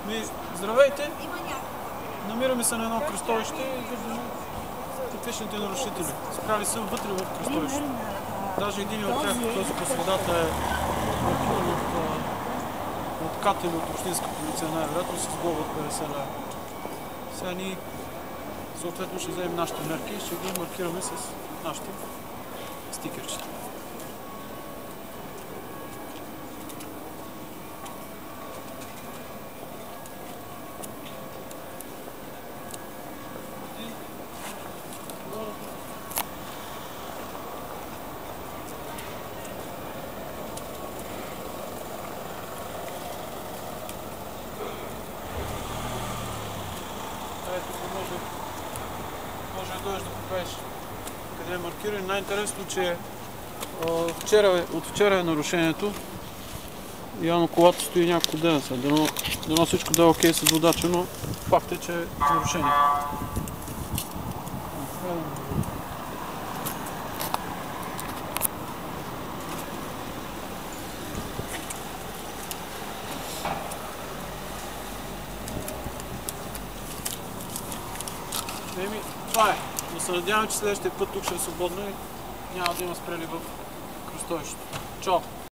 Здравейте! Намираме се на едно кръстовище и виждаме типичните нарушители. Спряли са вътре в кръстовището. Даже един от тях, този по средата е маркиран от КАТ или от общинска полиция, най-вероятно с глоба от 50 лева. Сега ние съответно ще вземем нашите мерки и ще ги маркираме с нашите стикерчета. Може да дойдеш да покажеш къде е маркиран. Най-интересно, че от вчера е нарушението. Явно колата стои няколко дена сега. Дано всичко да е окей с водача, но факт е, че е нарушение. Това е. Но се надявам, че следващия път тук ще е свободно и няма да има спрели в кръстовището. Чао!